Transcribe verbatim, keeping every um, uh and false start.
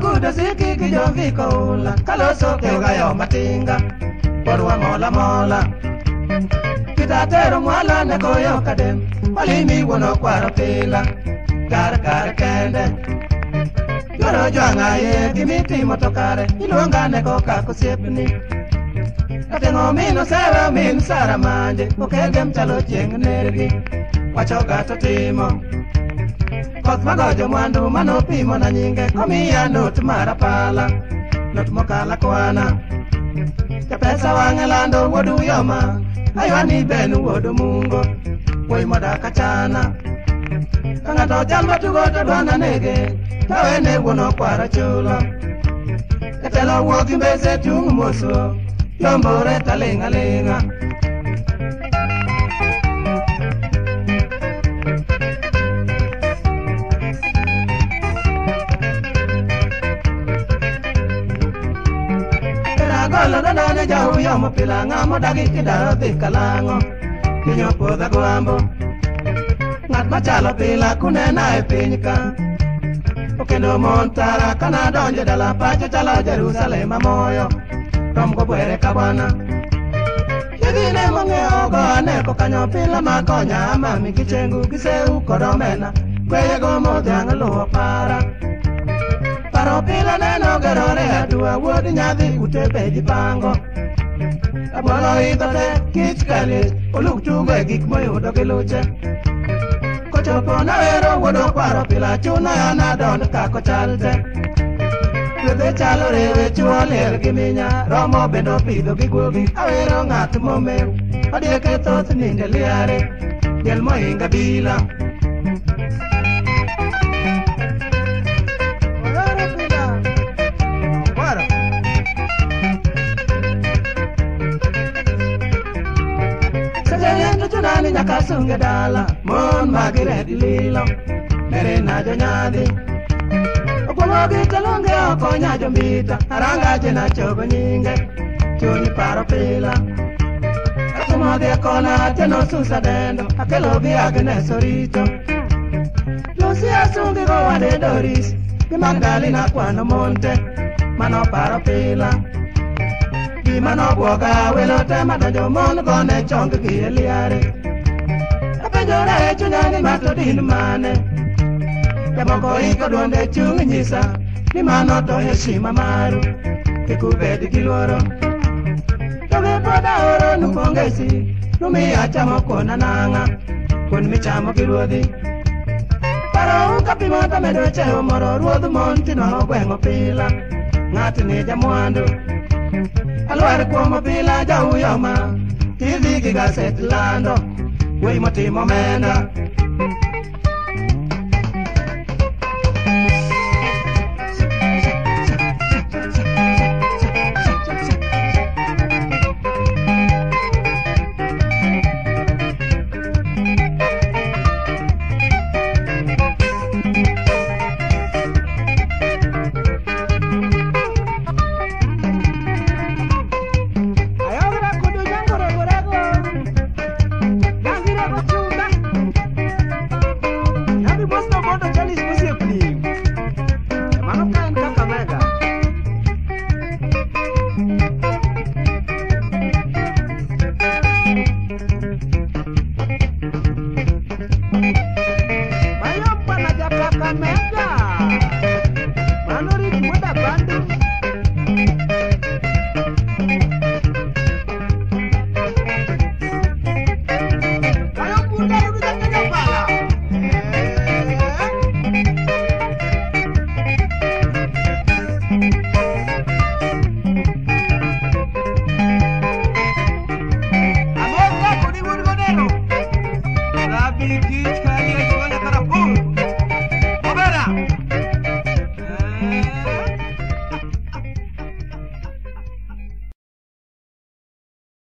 gudo siki ki jogi koula kaloso ke gayo matinga porwa mola mola kitatero mwala ne koyo kadem malimi wono kwaro pila gar gar kende yoro jwanga ye kimiti motokare ilonga ne koka kosiepni katengo mino sara min sara manje okegem chalo chieng nergi wachoga to timo koth magojo mwandu manopimo na nyinge komiya not mara pala not mokala kwana ke pesa wange lando wodu yoma ayani benu wodu mungo woi modaka chana kangato jalma tugo to dwana nege tawene wono kwara chulo ketelo wogi mbese tung moso yombore talinga linga Golo no no jau yo mo pilanga mo dagi kidaro de kalango kinyo poda guambo ngat machalo pila kunena e pinyka okendo montara kana donje dala pacho chala Jerusalem moyo rom go bwere kabana yedine mongeo go ne ko kanyo pila makonya mami kichengu kiseu kodomena kweye go mo jangalo para Paro pila neno gerore adua wodi nyadhi utepe jipango Abolo idhote kich kalis oluk chuge gik moyudo giluche Kochopo na wero wodo paro pila chuna yana don kako chalte Yudhe chalo rewe chuo ler giminya romo bendo pido gigugi awero ngat momeu Odieke thoth ninde liare Diel moinga bila Nani nyaka sunge dala mon magire dililo mere na jonyadi Okwongo gita longe oko nyajo mbita aranga jena chogo nyinge chuni paro pila Atumo de kona teno susa dendo akelo gi agne sorito Lucia sunge go wade doris Di Magdalena kwano monte mano paro pila Mano buoga welo tema donjo mon gone chong gi eliare Apenjore chunyani mato din mane Demoko iko duonde chung nyisa Ni mano to heshima maru Kikubedi giluoro Toge poda oro nupongesi Numi achamo kona nanga Kun michamo giluodhi Paro uka pimota medo cheo moro Ruodhu mon tinono gwengo pila Ngati ni jamuandu Alwar kuomo pila jau yoma Tizi gi gaset lando Wei motimo menda Kakamega